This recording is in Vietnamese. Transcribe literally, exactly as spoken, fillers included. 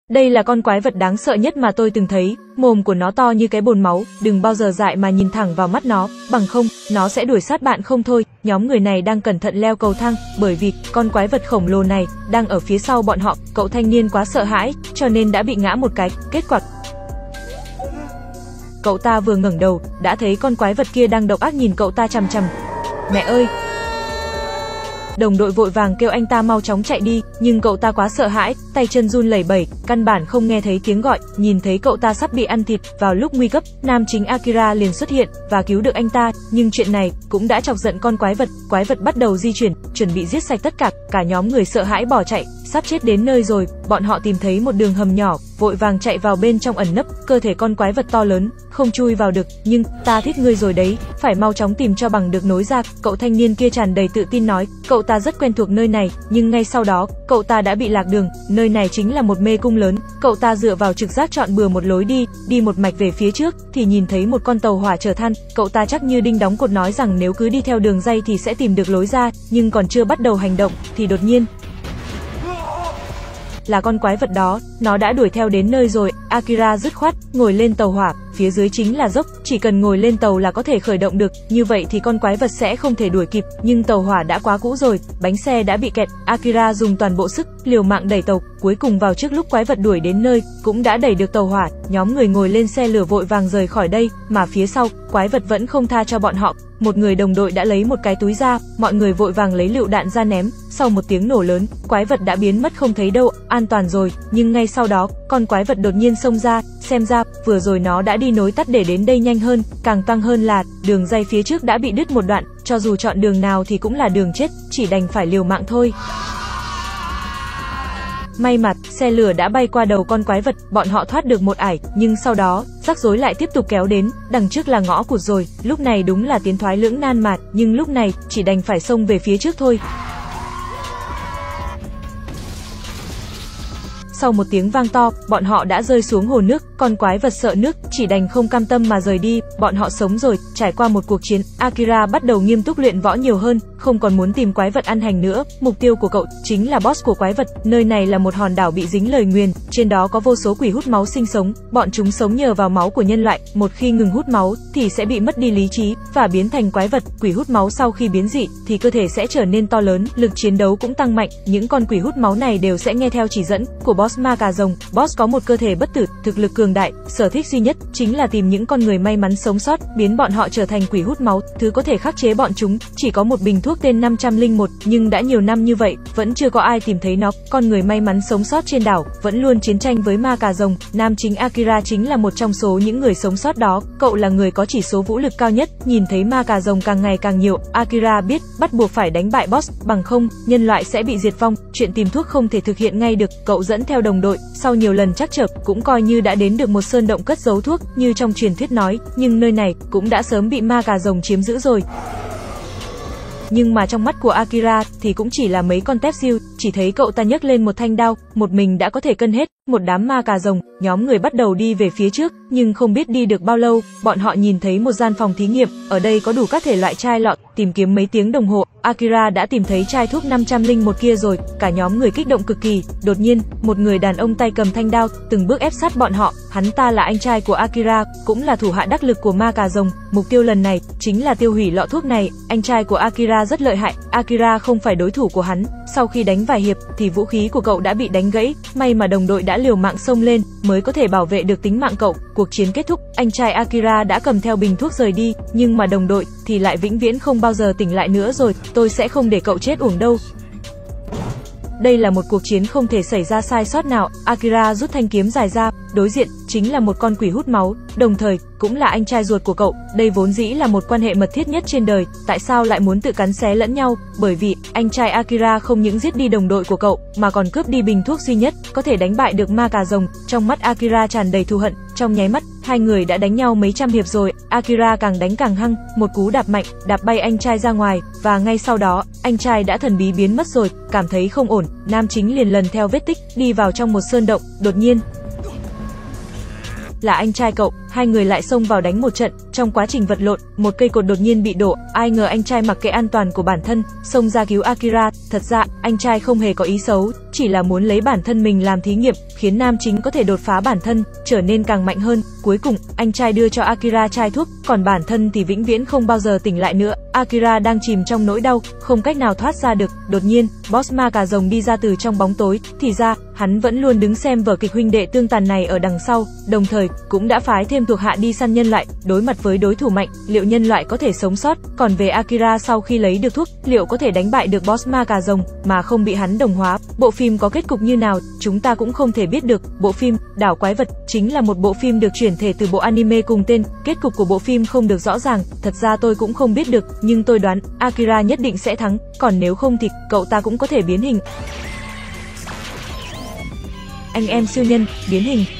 Đây là con quái vật đáng sợ nhất mà tôi từng thấy, mồm của nó to như cái bồn máu, đừng bao giờ dại mà nhìn thẳng vào mắt nó, bằng không, nó sẽ đuổi sát bạn không thôi. Nhóm người này đang cẩn thận leo cầu thang, bởi vì con quái vật khổng lồ này đang ở phía sau bọn họ. Cậu thanh niên quá sợ hãi, cho nên đã bị ngã một cái, kết quả cậu ta vừa ngẩng đầu, đã thấy con quái vật kia đang độc ác nhìn cậu ta chằm chằm. Mẹ ơi! Đồng đội vội vàng kêu anh ta mau chóng chạy đi, nhưng cậu ta quá sợ hãi, tay chân run lẩy bẩy, căn bản không nghe thấy tiếng gọi. Nhìn thấy cậu ta sắp bị ăn thịt, vào lúc nguy cấp, nam chính Akira liền xuất hiện và cứu được anh ta, nhưng chuyện này cũng đã chọc giận con quái vật. Quái vật bắt đầu di chuyển, chuẩn bị giết sạch tất cả. Cả nhóm người sợ hãi bỏ chạy, sắp chết đến nơi rồi, bọn họ tìm thấy một đường hầm nhỏ, vội vàng chạy vào bên trong ẩn nấp. Cơ thể con quái vật to lớn, không chui vào được, nhưng ta thích ngươi rồi đấy, phải mau chóng tìm cho bằng được nối ra. Cậu thanh niên kia tràn đầy tự tin nói, cậu ta rất quen thuộc nơi này, nhưng ngay sau đó, cậu ta đã bị lạc đường. Nơi này chính là một mê cung lớn. Cậu ta dựa vào trực giác chọn bừa một lối đi, đi một mạch về phía trước thì nhìn thấy một con tàu hỏa chở than. Cậu ta chắc như đinh đóng cột nói rằng nếu cứ đi theo đường ray thì sẽ tìm được lối ra, nhưng còn chưa bắt đầu hành động thì đột nhiên là con quái vật đó, nó đã đuổi theo đến nơi rồi. Akira dứt khoát ngồi lên tàu hỏa, phía dưới chính là dốc, chỉ cần ngồi lên tàu là có thể khởi động được, như vậy thì con quái vật sẽ không thể đuổi kịp, nhưng tàu hỏa đã quá cũ rồi, bánh xe đã bị kẹt. Akira dùng toàn bộ sức, liều mạng đẩy tàu, cuối cùng vào trước lúc quái vật đuổi đến nơi, cũng đã đẩy được tàu hỏa. Nhóm người ngồi lên xe lửa vội vàng rời khỏi đây, mà phía sau, quái vật vẫn không tha cho bọn họ. Một người đồng đội đã lấy một cái túi ra, mọi người vội vàng lấy lựu đạn ra ném. Sau một tiếng nổ lớn, quái vật đã biến mất không thấy đâu, an toàn rồi. Nhưng ngay sau đó, con quái vật đột nhiên xông ra, xem ra vừa rồi nó đã đi nối tắt để đến đây nhanh hơn. Càng toang hơn là đường ray phía trước đã bị đứt một đoạn, cho dù chọn đường nào thì cũng là đường chết, chỉ đành phải liều mạng thôi. May mà, xe lửa đã bay qua đầu con quái vật, bọn họ thoát được một ải, nhưng sau đó, rắc rối lại tiếp tục kéo đến, đằng trước là ngõ cụt rồi. Lúc này đúng là tiến thoái lưỡng nan mà, nhưng lúc này, chỉ đành phải xông về phía trước thôi. Sau một tiếng vang to, bọn họ đã rơi xuống hồ nước, con quái vật sợ nước, chỉ đành không cam tâm mà rời đi. Bọn họ sống rồi, trải qua một cuộc chiến, Akira bắt đầu nghiêm túc luyện võ nhiều hơn, không còn muốn tìm quái vật ăn hành nữa. Mục tiêu của cậu chính là boss của quái vật. Nơi này là một hòn đảo bị dính lời nguyền, trên đó có vô số quỷ hút máu sinh sống, bọn chúng sống nhờ vào máu của nhân loại, một khi ngừng hút máu thì sẽ bị mất đi lý trí và biến thành quái vật. Quỷ hút máu sau khi biến dị thì cơ thể sẽ trở nên to lớn, lực chiến đấu cũng tăng mạnh. Những con quỷ hút máu này đều sẽ nghe theo chỉ dẫn của boss ma cà rồng. Boss có một cơ thể bất tử, thực lực cường đại, sở thích duy nhất chính là tìm những con người may mắn sống sót, biến bọn họ trở thành quỷ hút máu. Thứ có thể khắc chế bọn chúng chỉ có một bình thuốc tên năm trăm lẻ một, nhưng đã nhiều năm như vậy vẫn chưa có ai tìm thấy nó. Con người may mắn sống sót trên đảo vẫn luôn chiến tranh với ma cà rồng. Nam chính Akira chính là một trong số những người sống sót đó. Cậu là người có chỉ số vũ lực cao nhất. Nhìn thấy ma cà rồng càng ngày càng nhiều, Akira biết bắt buộc phải đánh bại boss, bằng không nhân loại sẽ bị diệt vong. Chuyện tìm thuốc không thể thực hiện ngay được. Cậu dẫn theo đồng đội, sau nhiều lần trắc trở, cũng coi như đã đến được một sơn động cất giấu thuốc như trong truyền thuyết nói, nhưng nơi này cũng đã sớm bị ma cà rồng chiếm giữ rồi. Nhưng mà trong mắt của Akira thì cũng chỉ là mấy con tép diêu, chỉ thấy cậu ta nhấc lên một thanh đao, một mình đã có thể cân hết một đám ma cà rồng. Nhóm người bắt đầu đi về phía trước, nhưng không biết đi được bao lâu, bọn họ nhìn thấy một gian phòng thí nghiệm, ở đây có đủ các thể loại chai lọ. Tìm kiếm mấy tiếng đồng hồ, Akira đã tìm thấy chai thuốc năm trăm lẻ một kia rồi. Cả nhóm người kích động cực kỳ. Đột nhiên, một người đàn ông tay cầm thanh đao, từng bước ép sát bọn họ. Hắn ta là anh trai của Akira, cũng là thủ hạ đắc lực của ma cà rồng. Mục tiêu lần này chính là tiêu hủy lọ thuốc này. Anh trai của Akira rất lợi hại, Akira không phải đối thủ của hắn. Sau khi đánh vài hiệp thì vũ khí của cậu đã bị đánh gãy, may mà đồng đội đã liều mạng xông lên mới có thể bảo vệ được tính mạng cậu. Cuộc chiến kết thúc, anh trai Akira đã cầm theo bình thuốc rời đi, nhưng mà đồng đội thì lại vĩnh viễn không bao giờ tỉnh lại nữa rồi. Tôi sẽ không để cậu chết uổng đâu. Đây là một cuộc chiến không thể xảy ra sai sót nào. Akira rút thanh kiếm dài ra, đối diện chính là một con quỷ hút máu, đồng thời cũng là anh trai ruột của cậu. Đây vốn dĩ là một quan hệ mật thiết nhất trên đời, tại sao lại muốn tự cắn xé lẫn nhau? Bởi vì anh trai Akira không những giết đi đồng đội của cậu, mà còn cướp đi bình thuốc duy nhất có thể đánh bại được ma cà rồng. Trong mắt Akira tràn đầy thù hận, trong nháy mắt, hai người đã đánh nhau mấy trăm hiệp rồi. Akira càng đánh càng hăng, một cú đạp mạnh, đạp bay anh trai ra ngoài, và ngay sau đó, anh trai đã thần bí biến mất rồi. Cảm thấy không ổn, nam chính liền lần theo vết tích, đi vào trong một sơn động. Đột nhiên, là anh trai cậu, hai người lại xông vào đánh một trận. Trong quá trình vật lộn, một cây cột đột nhiên bị đổ, ai ngờ anh trai mặc kệ an toàn của bản thân, xông ra cứu Akira. Thật ra, anh trai không hề có ý xấu, chỉ là muốn lấy bản thân mình làm thí nghiệm, khiến nam chính có thể đột phá bản thân, trở nên càng mạnh hơn. Cuối cùng, anh trai đưa cho Akira chai thuốc, còn bản thân thì vĩnh viễn không bao giờ tỉnh lại nữa. Akira đang chìm trong nỗi đau, không cách nào thoát ra được. Đột nhiên, boss ma cà rồng đi ra từ trong bóng tối, thì ra, hắn vẫn luôn đứng xem vở kịch huynh đệ tương tàn này ở đằng sau, đồng thời cũng đã phái thêm thuộc hạ đi săn nhân loại. Đối mặt với đối thủ mạnh, liệu nhân loại có thể sống sót? Còn về Akira sau khi lấy được thuốc, liệu có thể đánh bại được boss ma cà rồng mà không bị hắn đồng hóa? Bộ phim có kết cục như nào, chúng ta cũng không thể biết được. Bộ phim Đảo Quái Vật chính là một bộ phim được chuyển thể từ bộ anime cùng tên. Kết cục của bộ phim không được rõ ràng, thật ra tôi cũng không biết được, nhưng tôi đoán Akira nhất định sẽ thắng, còn nếu không thì cậu ta cũng có thể biến hình. Anh em siêu nhân, biến hình.